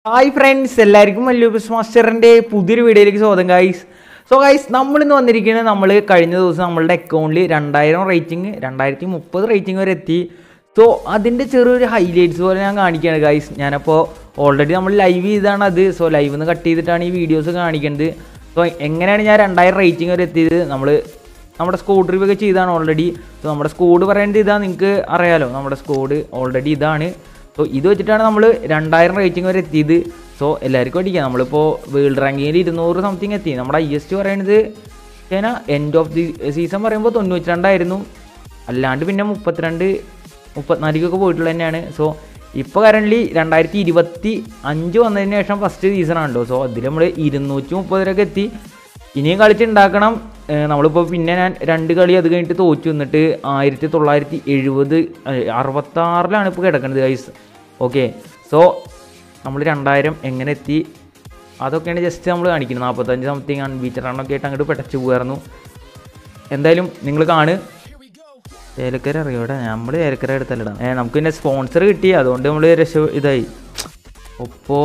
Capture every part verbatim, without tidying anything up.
Hi friends, എല്ലാവർക്കും മല്ലൂസ് മാസ്റ്ററിൻ്റെ പുതിയൊരു വീഡിയോയിലേക്ക് സ്വാഗതം ഗൈസ്. സോ ഗൈസ്, നമ്മളിന്ന് വന്നിരിക്കുന്നത് നമ്മൾ കഴിഞ്ഞ ദിവസം നമ്മളുടെ അക്കൗണ്ടിൽ രണ്ടായിരം റേറ്റിംഗ് രണ്ടായിരത്തി മുപ്പത് റേറ്റിംഗ് വരെ എത്തി. സോ അതിൻ്റെ ചെറിയൊരു ഹൈലൈറ്റ്സ് പോലെ ഞാൻ കാണിക്കുകയാണ് ഗൈസ്. ഞാനപ്പോൾ ഓൾറെഡി നമ്മൾ ലൈവ് ചെയ്താണ് അത്. സോ ലൈവ് നിന്ന് കട്ട് ചെയ്തിട്ടാണ് ഈ വീഡിയോസ് കാണിക്കുന്നത്. സോ എങ്ങനെയാണ് ഞാൻ രണ്ടായിരം റേറ്റിംഗ് വരെ എത്തിയത്, നമ്മൾ നമ്മുടെ സ്കോഡ് റിവ്യൂ ഒക്കെ ചെയ്താണ് ഓൾറെഡി. സോ നമ്മുടെ സ്കോഡ് പറയേണ്ടത് ഇതാണ്, നിങ്ങൾക്ക് അറിയാലോ നമ്മുടെ സ്കോഡ് ഓൾറെഡി ഇതാണ്. സോ ഇത് വെച്ചിട്ടാണ് നമ്മൾ രണ്ടായിരം റേറ്റിംഗ് വരെ എത്തിയത്. സോ എല്ലാവർക്കും അടിക്കാം. നമ്മളിപ്പോൾ വേൾഡ് റാങ്കിങ്ങിൽ ഇരുന്നൂറ് സംതിങ് എത്തി. നമ്മുടെ ഐ എസ് ടി പറയുന്നത് ചേന എൻഡ് ഓഫ് ദി സീസൺ പറയുമ്പോൾ തൊണ്ണൂറ്റി രണ്ടായിരുന്നു. അല്ലാണ്ട് പിന്നെ മുപ്പത്തിരണ്ട് മുപ്പത്തിനാലിക്കൊക്കെ പോയിട്ടുള്ള തന്നെയാണ്. സോ ഇപ്പോൾ കറൻ്റ് രണ്ടായിരത്തി ഇരുപത്തി അഞ്ച് വന്നതിന് ശേഷം ഫസ്റ്റ് സീസണാണല്ലോ. സോ അതിൽ നമ്മൾ ഇരുന്നൂറ്റി മുപ്പതിലൊക്കെ എത്തി. ഇനിയും കളിച്ചുണ്ടാക്കണം. നമ്മളിപ്പോൾ പിന്നെ ഞാൻ രണ്ട് കളി അത് കഴിഞ്ഞിട്ട് തോറ്റു വന്നിട്ട് ആയിരത്തി തൊള്ളായിരത്തി എഴുപത് അറുപത്താറിലാണ് ഇപ്പോൾ കിടക്കുന്നത് ഗൈസ്. ഓക്കെ, സോ നമ്മൾ രണ്ടായിരം എങ്ങനെ എത്തി അതൊക്കെയാണ് ജസ്റ്റ് നമ്മൾ കാണിക്കുന്നത്. നാൽപ്പത്തഞ്ച് സംതിങ് അൺബീറ്റർ റണ്ണൊക്കെ ആയിട്ട് അങ്ങോട്ട് പെട്ടച്ചു പോകായിരുന്നു. എന്തായാലും നിങ്ങൾ കാണ്. ഏലക്കര അറിയോടെ, നമ്മൾ ഏലക്കര എടുത്തല്ലടാ. ഏ നമുക്ക് പിന്നെ സ്പോൺസർ കിട്ടി, അതുകൊണ്ട് നമ്മൾ രക്ഷ ഇതായി. ഒപ്പോ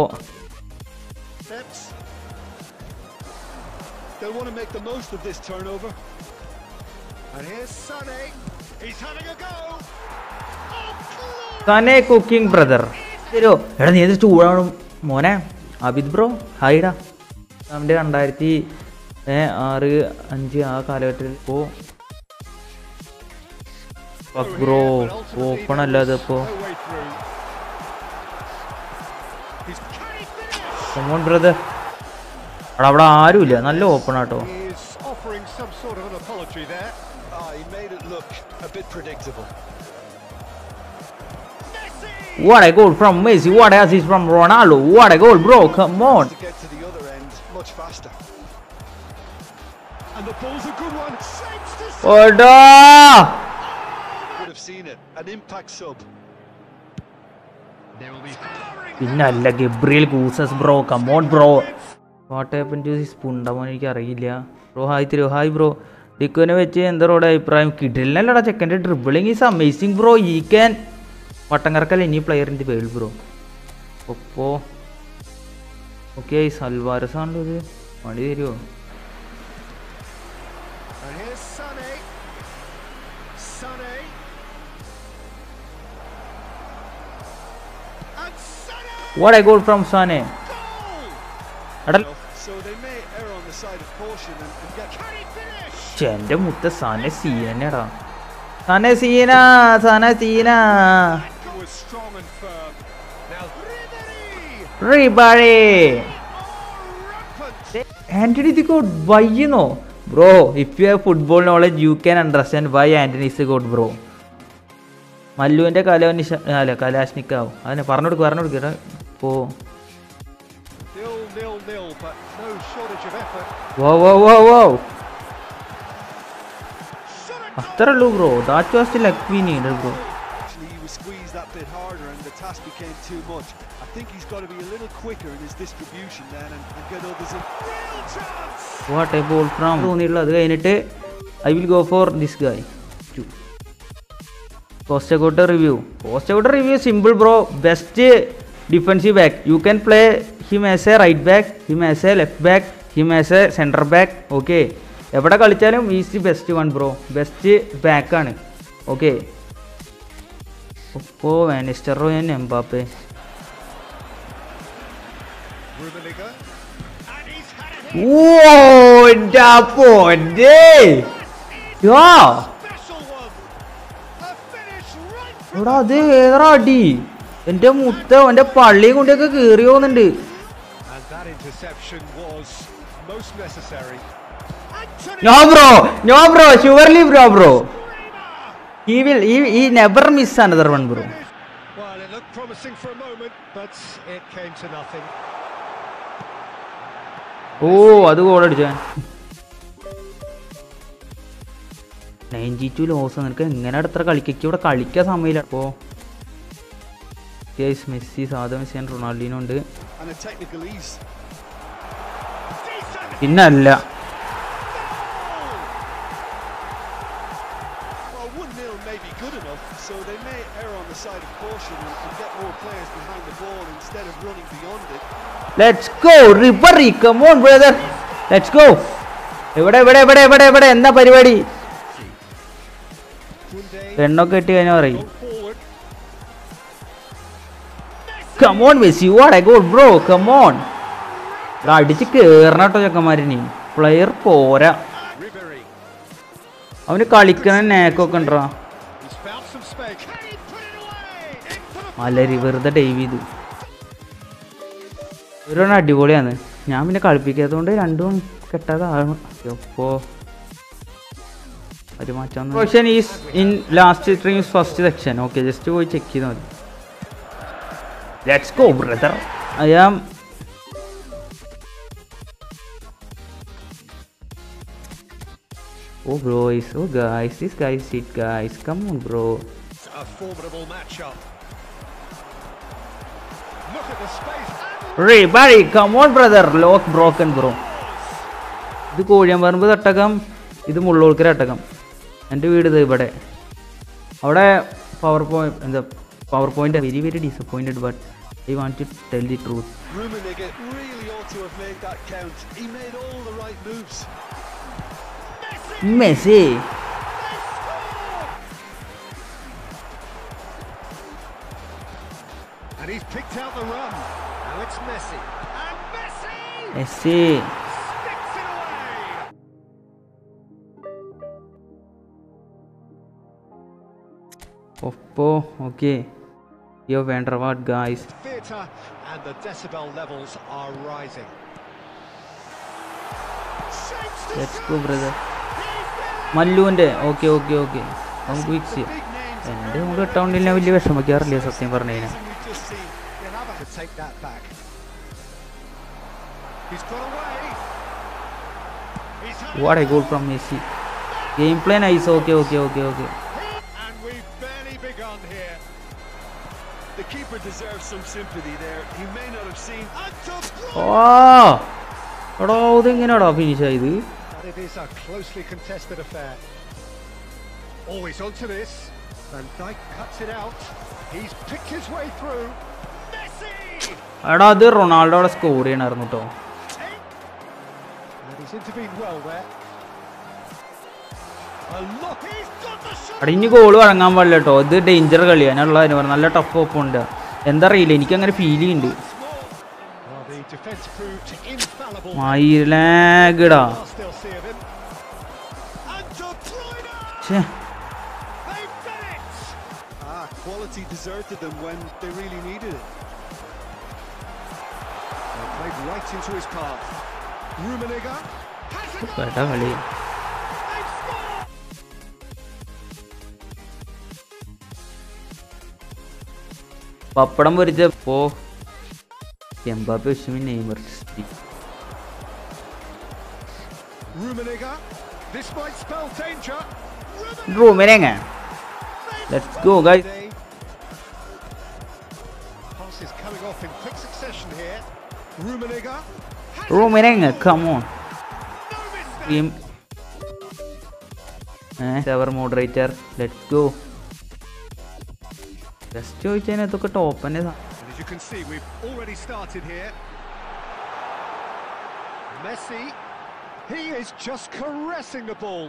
They'll want to make the most of this turnover. And here's Sané. He's having a go. Sané cooking brother. ശരിയോ എടാ, നീ ഇത് ചൂടാണ് മോനെ. അബിദ് ബ്രോ ഹായിടാ. നമ്മുടെ രണ്ടായിരത്തി ആറ് അഞ്ച് ആ കാലഘട്ടത്തിൽ ഇപ്പോൾ ബ്രോ ഓപ്പൺ അല്ലാതെ ഇപ്പോൾ കമോൺ ബ്രദർ. അവിടെ അവിടെ ആരുമില്ല, നല്ല ഓപ്പൺ ആട്ടോ. What a goal from Messi, what a assist from Ronaldo, what a goal bro, come on. To get to the other end much faster. And the ball's a good one. Oda! Would have seen it. An impact sub. There will be പിന്നല്ല Gabriel Jesus bro, come on bro. What happened to this പുണ്ടമോൻ എനിക്ക് അറിയില്ല bro. Hi തരൂ, hi bro. ഡിക്കുവിനെ വെച്ച് എന്താ റോഡ് അഭിപ്രായം? കിടിലല്ലടാ ചെക്കൻ്റെ ഡ്രിബിളിങ് ഈസ് അമേസിങ് ബ്രോ. ഈ ക്യാൻ വട്ടങ്കറക്കല്ല ഇനി player in the world bro. ഒപ്പോ ഓക്കെ സൽവാരസ് ആണല്ലോ ഇത്. വണ്ടി തരുമോ? What a goal from Sané. എന്റെ മുത്ത സാനെ സീനടാ. സാനെ സീന സാന സീന ആന്റണി ദി ഗോഡ് വൈന്നോ bro. If you have football knowledge you can understand why Antony is the god bro. മല്ലുവിന്റെ കലാനിഷ അല്ല കലാഷ്നിക്കാവും അതിനെ പറഞ്ഞു കൊടുക്കുക പറഞ്ഞു കൊടുക്കുക ഇപ്പോ. വോ വോ വോ വോ അത്രേ ഉള്ളൂ bro. That was the luck we needed bro. He was squeezed that bit harder and the task became too much. I think he's got to be a little quicker in his distribution then and, and get others in. What a ball from തോന്നിയിട്ടുള്ള അത് കഴിഞ്ഞിട്ട് I will go for this guy. കോസ്റ്റഗോട്ട review കോസ്റ്റഗോട്ട review simple bro. Best defensive back. You can play him as a right back, him as a left back, him as a centre back. Okay, എവിടെ കളിച്ചാലും is the best one bro. Best ബാക്കാണ്. Okay, ഇപ്പോൾ വാനിസ്റ്ററോ ഞാൻ Mbappe. എടാ അത് ഏതാ അടി എൻ്റെ മുത്ത എൻ്റെ പള്ളിയും കൊണ്ടൊക്കെ കയറി പോകുന്നുണ്ട്. No bro, no bro, surely bro bro. He will, he, he never miss another one bro. Well, it looked promising for a moment, but it came to nothing. Oh, അത് ഗോൾ അടിച്ചാൻ. Ninety two loss. നിനക്ക് എങ്ങനെ അടുത്ത കളിക്കൊക്കെ ഇവിടെ കളിക്കാൻ സമയമില്ല. അപ്പോൾ Messi, സാധാ മെസ്സി ആൻഡ് റൊണാൾഡീനോ ഉണ്ട്. പിന്നല്ല good enough, so they may err on the side of caution and, and get more players behind the ball instead of running beyond it. Let's go, Ribery. Come on, brother. Let's go. എവിടെ എവിടെ എവിടെ എവിടെ എവിടെ എന്താ പരിപാടി? എണ്ണൊക്കെ ഇട്ട് കഴിഞ്ഞാൽ പറയും. Come on, Messi. What a goal, bro. Come on. അടിച്ച് കേറണ കേട്ടോ ചെക്കന്മാരിനി. പ്ലെയർ പോരാ. അവന് കളിക്കണ നേക്കൊക്കെ ഉണ്ടോ? അല്ലരി വെറുതെ ഡൈവ് ചെയ്തു. ഒരു അടിപൊളിയാണ്. ഞാൻ പിന്നെ കളിപ്പിക്കാത്തതുകൊണ്ട് രണ്ടും കെട്ടാതാണ്. എപ്പോ ഒരു മാറ്റം question is in last streams first section. Okay, just പോയി ചെക്ക് ചെയ്താൽ മതി. Let's go brother. I am Oh bro, is oh guys, this guy is it guys. Come on bro. It's a formidable matchup. Look at the space. Ribery, come on brother. Lock broken bro. ഇത് കോഴിയമ്പറമ്പ് തട്ടകം, ഇത് മുള്ളൂർക്കര തട്ടകം. എൻ്റെ വീട് ഇത് ഇവിടെ. അവിടെ power point എന്താ power point very very disappointed but I want to tell the truth. Rummenigge really ought to have made that count. He made all the right moves. Messi. And he's picked out the run. Now it's Messi. And Messi! Messi. Sticks it away. Oppo, okay. Yo, Vanderwaard guys. Theatre and the decibel levels are rising. Let's go brother. മല്ലുവിൻ്റെ okay okay okay നമുക്ക് fix ചെയ്യാം. എൻ്റെ നമുക്ക് അക്കൗണ്ടിൽ ഞാൻ വലിയ വിഷമിക്കാറില്ല സത്യം പറഞ്ഞു കഴിഞ്ഞാൽ. What a goal from Messi. Game play nice. Okay okay okay okay. And we've barely begun here. The keeper deserves some sympathy there. He may not have seen. Oh! എടാ ഇതെങ്ങനെയാടാ ഫിനിഷ് ആയത്? It is a closely contested affair. Always onto this. Van Dijk cuts it out. He's picked his way through. Messi! എടാ അത് റൊണാൾഡോടെ score ചെയ്യണമായിരുന്നു കേട്ടോ. And he's intervened well there. A look. He's got the shot. എടാ ഇനി goal വഴങ്ങാൻ പാടില്ല കേട്ടോ. ഇത് danger കളിയാണ്. ഞാനുള്ള കാര്യം പറഞ്ഞു. നല്ല ടഫ് ഒപ്പം ഉണ്ട്. എന്താ അറിയില്ല, എനിക്കങ്ങനെ ഫീൽ ചെയ്യുന്നുണ്ട്. മയിലാഗടാ. Ah, quality deserted them when they really needed it. They played right into his path. Rummenigge. Better കളി. പപ്പടം പൊരിച്ചപ്പോ എംബാപ്പെ വിഷമി Neymar. Rummenigge. This might spell danger. Rummenigge. Let's go guys. Pass is coming off in quick succession here. Rummenigge. Rummenigge, come on. Team. Eh, our moderator. Let's go. Just ചോദിച്ചതിനകത്തൊക്കെ top തന്നെ. As you can see, we've already started here. Messi, he is just caressing the ball.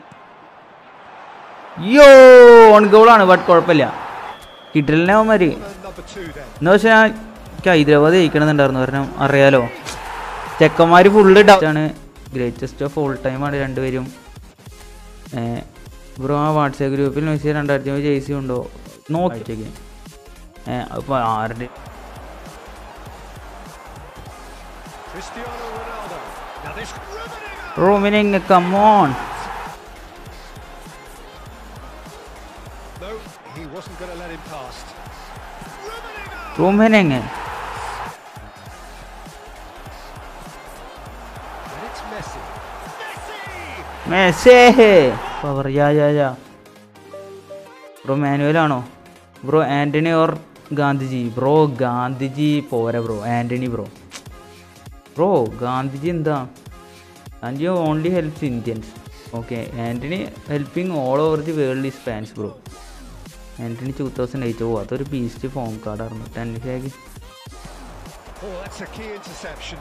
യോ own ഗോളാണ്, but കുഴപ്പമില്ല. കിട്ടലിനെ അവന്മാര് എന്ന് വെച്ചാൽ എനിക്ക് ഹൈദരാബാദ് ജയിക്കണമെന്നുണ്ടായിരുന്നു. കാരണം അറിയാലോ ചെക്കന്മാർ ഫുള്ള് ഡൗട്ടാണ്. ഗ്രേറ്റസ്റ്റ് ഓഫ് ഓൾ ടൈമാണ് രണ്ടുപേരും. ബ്രോ ആ വാട്സാപ്പ് ഗ്രൂപ്പിൽ മെസ്സി രണ്ടായിരത്തി അമ്പത് ജേഴ്സി ഉണ്ടോ നോക്കിച്ചേക്ക്. ഏഹ് അപ്പോൾ ആരുടെ Rummenigge, come on. No, he wasn't going to let him pass. Rummenigge. And it's Messi. Messi. Power, yeah, yeah, yeah. Bro, Manuel ആണോ? Bro, Anthony or Gandhiji? Bro, Gandhiji പോരാ bro. Anthony bro. Bro, Gandhiji എന്താ? And you only helps Indians. Okay, Anthony helping all over the world is fans bro. Anthony two thousand eight. Oh, അതൊരു beast form കാർഡായിരുന്നു. Ten ഷാഗ് Oh, that's a key interception.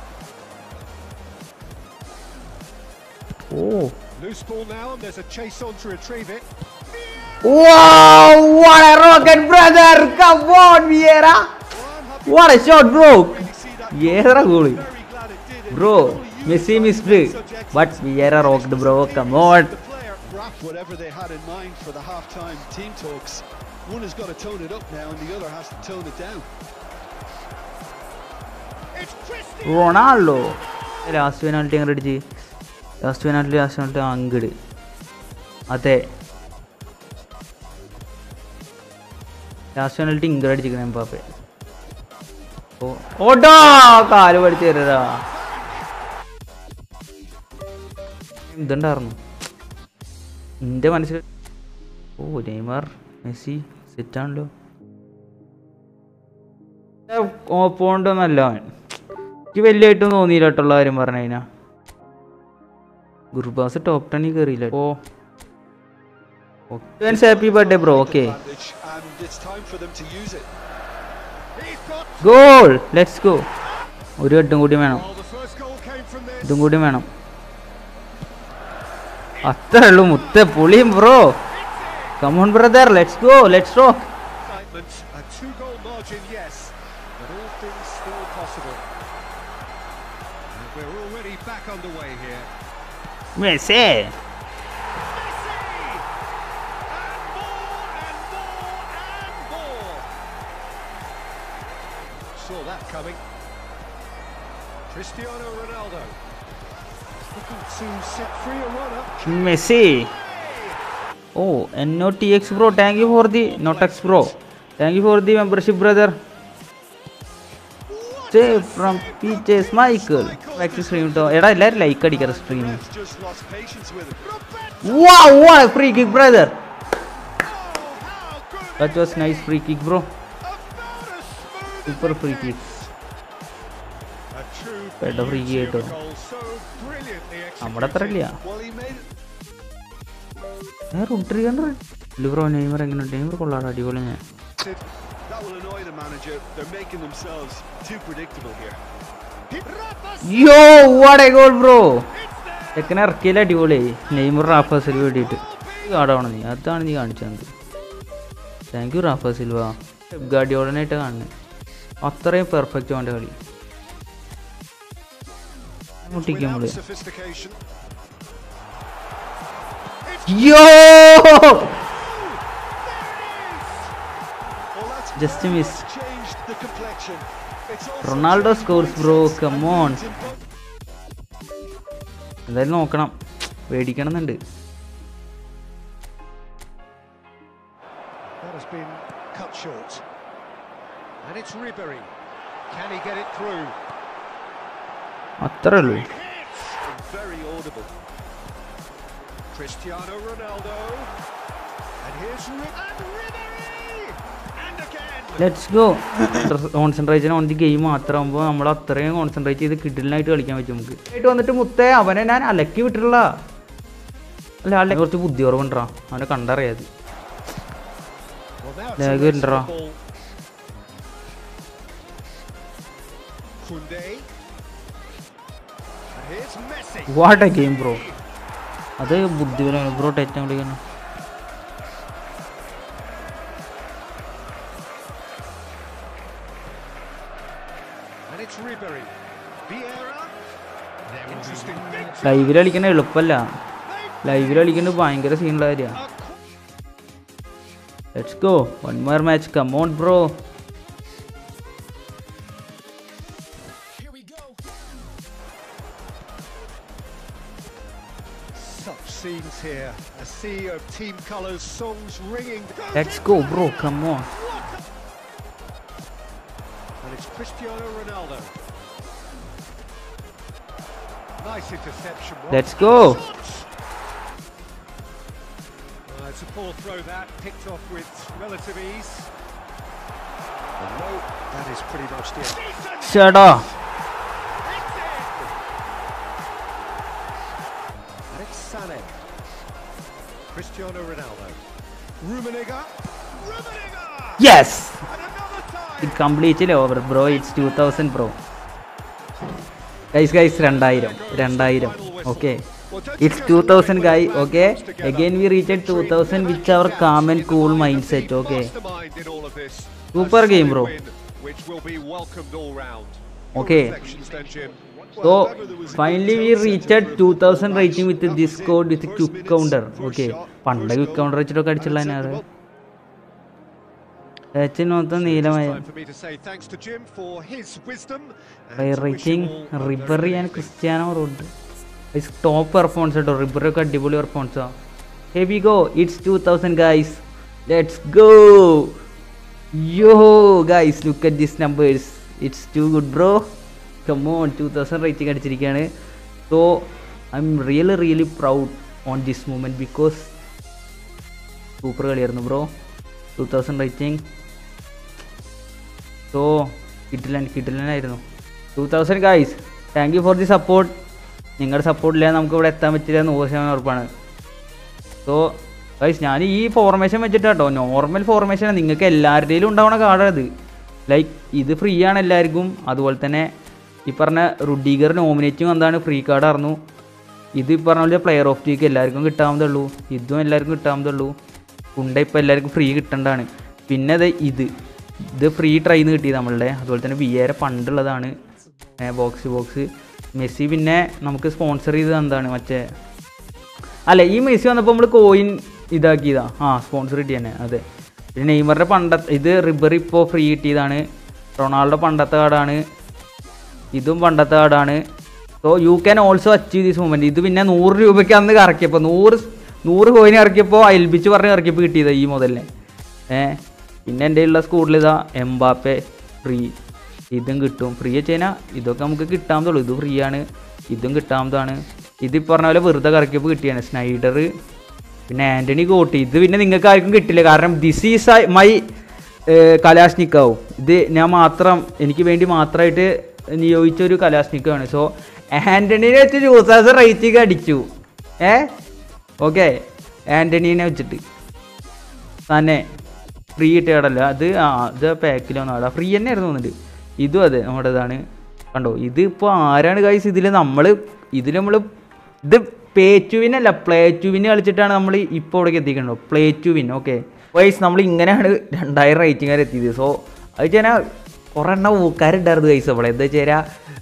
Oh. Loose ball now, and there's a chase on to retrieve it. Wow, what a rocket, brother! Come on, Vieira! What a shot, bro! Vieira goal. Bro, Messi missed it, but Vieira rocked, bro. Come on. Whatever they had in mind for the half-time team talks, one has got to tone it up now, and the other has to tone it down. It's Cristiano Ronaldo. Last penalty angadi. Last penalty, last penalty angadi. Ate. Last penalty ingadi അടിച്ചിരിക്കുന്നു Mbappe. ഓ ഓടാ കാല് പഠിച്ചു തരാ. എന്തുണ്ടായിരുന്നു എൻ്റെ മനസ്സിൽ? ഓ Neymar Messi സെറ്റാണല്ലോ. പോണ്ടൊന്നല്ല അവൻ. എനിക്ക് വലിയതായിട്ടൊന്നും തോന്നിയില്ല കേട്ടുള്ള കാര്യം പറഞ്ഞു കഴിഞ്ഞാൽ. ഗുർബാസ് ടോപ്പ് ടെന്നിൽ കയറിയില്ല. ഓ happy birthday bro. Okay goal. Let's go. ഒരു ഹെഡും കൂടി വേണം. ഇതും കൂടി വേണം. അത്രേ ഉള്ളൂ മുത്തേ പൊളിയും bro. Come on brother, let's go, let's rock. A two-goal margin, yes, but all things still possible. And we're already back underway here. Messi. Messi! And more and more and more. Saw that coming. Cristiano Ronaldo looking to set free a runner. Messi. Oh, N O T X bro, thank you for the Notex bro. Thank you for the membership brother. Say from Peaches Michael. Back to stream to. Eda ella like adikara stream. Wow, what a free kick brother. That was nice free kick bro. Super free kick. Better free kick to. Amada tarilla. ഞാൻ റൂട്ടറി കണ്ടു bro. Neymar എങ്ങനെയുണ്ട്? Neymar കൊള്ളാണ്, അടിപൊളി. ഞാൻ യോ what A goal bro. ചെക്കനെ ഇറക്കിയാൽ അടിപൊളിയായി. നെയ്മർ റാഫ സിൽവ വേണ്ടിയിട്ട് കാടാണ് നീ. അതാണ് നീ കാണിച്ചത്. Thank you Rafa Silva. ഗാർഡിയോളനായിട്ട് കാണുന്നത് അത്രയും പെർഫെക്റ്റ് അവൻ്റെ കളി. മുട്ടിക്കും നമ്മള്. Yo! Just a miss. Ronaldo scores bro. Come on. എന്തായാലും നോക്കണം, പേടിക്കണം എന്നുണ്ട്. That has been cut short. And it's Ribery. Can he get it through? അത്രേ ഉള്ളൂ. Very audible. Cristiano Ronaldo, and here's Ri- and Ribery, and again. Let's go. Concentration on the game മാത്രമാകുമ്പോൾ നമ്മൾ അത്രയും concentrate ചെയ്ത് കിഡിലിനായിട്ട് കളിക്കാൻ പറ്റും നമുക്ക്. ആയിട്ട് വന്നിട്ട് മുത്തേ അവനെ ഞാൻ അലക്കി വിട്ടിട്ടുള്ള അല്ല. ആളുടെ കുറച്ച് ബുദ്ധി കുറവുണ്ടാ, അവനെ കണ്ടറിയാത്. ലാഗ് വരുന്നുണ്ടാ. What a game bro. അത് ബുദ്ധിപരമാണ് ബ്രോ. ടച്ച് വിളിക്കണം. ലൈവിൽ കളിക്കണ എളുപ്പമല്ല, ലൈവിൽ കളിക്കുന്നത് ഭയങ്കര സീനുള്ള കാര്യമാണ്. Let's go, one more match. Come on bro. Scenes here, a sea of team colours, songs ringing. Let's go bro, come on. And it's Cristiano Ronaldo. Nice interception. Let's go. Uh, it's a poor throw that, picked off with relative ease. No, that is pretty much it. Shut up. Sané. Cristiano Ronaldo. Rummenigge. Rummenigge! Yes! And another time! It completely over, bro. It's two thousand, bro. Guys, guys, രണ്ടായിരം രണ്ടായിരം. Okay. It's two thousand, guy. Okay. Again, we reached two thousand with our calm and cool mindset. Okay. Super game, bro. Okay. So finally we reached two thousand rating with this code with quick counter. Okay. പണ്ട് quick counter വെച്ചിട്ടൊക്കെ അടിച്ചുള്ളതിനാണ്. Rating Ribery and Cristiano റോഡ് top performance കേട്ടോ. Ribery ഒക്കെ അടിപൊളി പെർഫോമൻസാ. Hey we go. It's two thousand guys. Let's go. Yo guys look at this numbers. It's too good bro. Come on. Two thousand rating അടിച്ചിരിക്കുകയാണ്. So I am really really proud on this moment because super കളിയായിരുന്നു ബ്രോ. Two thousand rating. So കിട്ടില്ല കിട്ടില്ലായിരുന്നു. Two thousand guys. Thank you for the support. നിങ്ങളുടെ സപ്പോർട്ടില്ലാതെ നമുക്ക് ഇവിടെ എത്താൻ പറ്റില്ല നൂറ് ശതമാനം ഉറപ്പാണ്. സോ ഗൈസ് ഞാൻ ഈ ഫോർമേഷൻ വെച്ചിട്ടാട്ടോ. നോർമൽ ഫോർമേഷനാണ്. നിങ്ങൾക്ക് എല്ലാവരുടെയും ഉണ്ടാവണ കാർഡാണ്. ലൈക്ക് ഇത് ഫ്രീ ആണ് എല്ലാവർക്കും. അതുപോലെ തന്നെ ഈ പറഞ്ഞ റുഡിഗർ നോമിനേറ്റും എന്താണ് ഫ്രീ കാർഡായിരുന്നു. ഇത് ഈ പറഞ്ഞ പോലെ പ്ലെയർ ഓഫ് ദി എല്ലാവർക്കും കിട്ടാവുന്നതുള്ളൂ. ഇതും എല്ലാവർക്കും കിട്ടാവുന്നതുള്ളൂ. കുണ്ട ഇപ്പോൾ എല്ലാവർക്കും ഫ്രീ കിട്ടേണ്ടതാണ്. പിന്നെ അത് ഇത് ഇത് ഫ്രീ ട്രൈന്ന് കിട്ടി നമ്മളുടെ. അതുപോലെ തന്നെ വിയേരെ പണ്ടുള്ളതാണ് ബോക്സ് ബോക്സ്. മെസ്സി പിന്നെ നമുക്ക് സ്പോൺസർ ചെയ്തത് എന്താണ് മറ്റേ അല്ല ഈ മെസ്സി വന്നപ്പോൾ നമ്മൾ കോയിൻ ഇതാക്കിയതാ. ആ സ്പോൺസർ കിട്ടി തന്നെ. അതെ. പിന്നെ നെയ്മറിൻ്റെ പണ്ടത്തെ ഇത് റിബറി ഇപ്പോൾ ഫ്രീ കിട്ടിയതാണ്. റൊണാൾഡോ പണ്ടത്തെ കാർഡാണ്. ഇതും പണ്ടത്തെ കാർഡാണ്. So you can also achieve this moment. ഇത് പിന്നെ നൂറ് രൂപയ്ക്ക് അന്ന് ഇറക്കിയപ്പോൾ നൂറ് നൂറ് കോയിൻ ഇറക്കിയപ്പോൾ അയൽപ്പിച്ച് പറഞ്ഞ് ഇറക്കിയപ്പോൾ കിട്ടിയതാണ് ഈ മുതലിനെ. ഏഹ് പിന്നെ എൻ്റെ ഉള്ള സ്കൂളിൽ ഇതാ എംബാപ്പെ ഫ്രീ. ഇതും കിട്ടും. ഫ്രീ വെച്ച് കഴിഞ്ഞാൽ ഇതൊക്കെ നമുക്ക് കിട്ടാമതുള്ളൂ. ഇത് ഫ്രീ ആണ്. ഇതും കിട്ടാമതാണ്. ഇത് പറഞ്ഞ പോലെ വെറുതെ കറക്കിയപ്പോൾ കിട്ടിയാണ്. സ്നൈഡർ പിന്നെ ആൻ്റണി ഗോട്ടി. ഇത് പിന്നെ നിങ്ങൾക്ക് ആർക്കും കിട്ടില്ല. കാരണം ദിസ് ഈസ് മൈ കലാഷ്നിക്കാവും. ഇത് ഞാൻ മാത്രം എനിക്ക് വേണ്ടി മാത്രമായിട്ട് നിയോഗിച്ചൊരു കലാഷ്നിക്കാണ്. സോ ആൻ്റണീനെ വെച്ച് ജൂസാസ് റേറ്റിംഗ് അടിച്ചു. ഏ ഓക്കെ. ആൻ്റണീനെ വെച്ചിട്ട് തന്നെ ഫ്രീ കിട്ടിയാടല്ല അത്. ആ ഇത് പാക്കിലൊന്നാടാ ഫ്രീ തന്നെ ആയിരുന്നു തോന്നുന്നുണ്ട്. ഇതും അതെ നമ്മുടെ ഇതാണ്. കണ്ടോ ഇത് ഇപ്പോൾ ആരാണ് ഗൈസ് ഇതിൽ നമ്മൾ ഇതിൽ നമ്മൾ ഇത് പേ ടു വിൻ അല്ല പ്ലേ ടു വിൻ കളിച്ചിട്ടാണ് നമ്മൾ ഇപ്പോൾ ഇവിടേക്ക് എത്തിക്കണ്ടോ. Play to win. Okay guys നമ്മൾ ഇങ്ങനെയാണ് രണ്ടായിരം റേറ്റിംഗ് വരെ എത്തിയത്. സോ അത് വെച്ചാൽ കുറേ എണ്ണം ഊക്കാരുണ്ടായിരുന്നു ഗൈസ് അവിടെ. എന്താ വെച്ചാൽ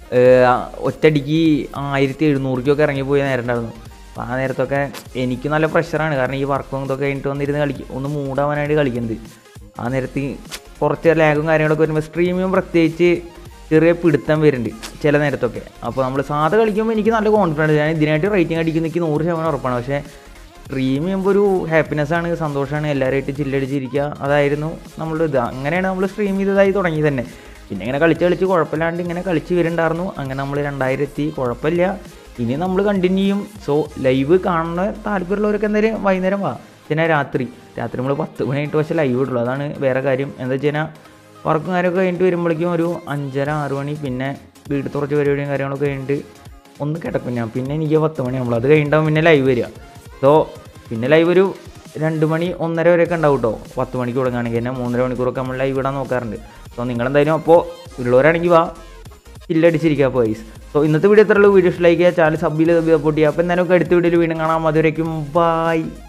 ഒറ്റടിക്ക് ആയിരത്തി എഴുന്നൂറിക്കൊക്കെ ഇറങ്ങിപ്പോയി നേരം ഉണ്ടായിരുന്നു. അപ്പോൾ ആ നേരത്തൊക്കെ എനിക്ക് നല്ല പ്രഷറാണ്. കാരണം ഈ വർക്കും ഇതൊക്കെ കഴിഞ്ഞിട്ട് വന്നിരുന്ന് കളിക്കും ഒന്ന് മൂടാവാനായിട്ട് കളിക്കുന്നത്. ആ നേരത്ത് കുറച്ച് ലാഗും കാര്യങ്ങളൊക്കെ വരുമ്പോൾ സ്ട്രീമിയും പ്രത്യേകിച്ച് ചെറിയ പിടുത്തം വരുന്നുണ്ട് ചില നേരത്തൊക്കെ. അപ്പോൾ നമ്മൾ സാധാ കളിക്കുമ്പോൾ എനിക്ക് നല്ല കോൺഫിഡൻസ്. ഞാൻ ഇതിനായിട്ട് റേറ്റിംഗ് അടിക്കുന്ന എനിക്ക് നൂറ് ശതമാനം ഉറപ്പാണ്. പക്ഷേ സ്ട്രീം ചെയ്യുമ്പോൾ ഒരു ഹാപ്പിനെസ്സാണ്, സന്തോഷമാണ്, എല്ലാവരുമായിട്ട് ചില്ലടിച്ചിരിക്കുക. അതായിരുന്നു നമ്മളുടെ ഇത്. അങ്ങനെയാണ് നമ്മൾ സ്ട്രീം ചെയ്തതായി തുടങ്ങി തന്നെ. പിന്നെ ഇങ്ങനെ കളിച്ച് കളിച്ച് കുഴപ്പമില്ലാണ്ട് ഇങ്ങനെ കളിച്ച് വരുന്നുണ്ടായിരുന്നു. അങ്ങനെ നമ്മൾ രണ്ടായിരത്തി കുഴപ്പമില്ല. ഇനി നമ്മൾ കണ്ടിന്യൂ ചെയ്യും. സോ ലൈവ് കാണുന്ന താല്പര്യമുള്ളവരൊക്കെ എന്തായാലും വൈകുന്നേരം വാ. പിന്നെ രാത്രി രാത്രി നമ്മൾ പത്ത് മണി കഴിഞ്ഞിട്ട് പക്ഷേ ലൈവ് ഇടുള്ളൂ. അതാണ് വേറെ കാര്യം. എന്താ വെച്ച് കഴിഞ്ഞാൽ വർക്കും കാര്യമൊക്കെ കഴിഞ്ഞിട്ട് വരുമ്പോഴേക്കും ഒരു അഞ്ചര ആറ് മണി. പിന്നെ വീട് തുറച്ച് പരിപാടിയും കാര്യങ്ങളൊക്കെ കഴിഞ്ഞിട്ട് ഒന്ന് കിടക്കും ഞാൻ. പിന്നെ എനിക്ക് പത്ത് മണിയാകുമ്പോൾ അത് കഴിഞ്ഞിട്ടാവും പിന്നെ ലൈവ് വരിക. സോ പിന്നെ ലൈവ് ഒരു രണ്ട് മണി ഒന്നര വരെയൊക്കെ ഉണ്ടാവും കേട്ടോ. പത്ത് മണിക്ക് തുടങ്ങുകയാണെങ്കിൽ തന്നെ മൂന്നര മണിക്കൂറൊക്കെ നമ്മൾ ലൈവ് ഇടാൻ നോക്കാറുണ്ട്. സോ നിങ്ങളെന്തായാലും അപ്പോൾ ഉള്ളവരാണെങ്കിൽ വാ ചില്ലടിച്ചിരിക്കുക അപ്പോൾ ഗൈസ്. സോ ഇന്നത്തെ വീഡിയോ എത്രയുള്ളൂ. വീഡിയോസ് ലൈക്ക് ചെയ്യുക, ചാനൽ സബ് ചെയ്ത് സപ്പോർട്ട് ചെയ്യുക. അപ്പോൾ എന്തായാലും അടുത്ത വീഡിയോയിൽ വീണ്ടും കാണാം. അതുവരേക്കും ബൈ.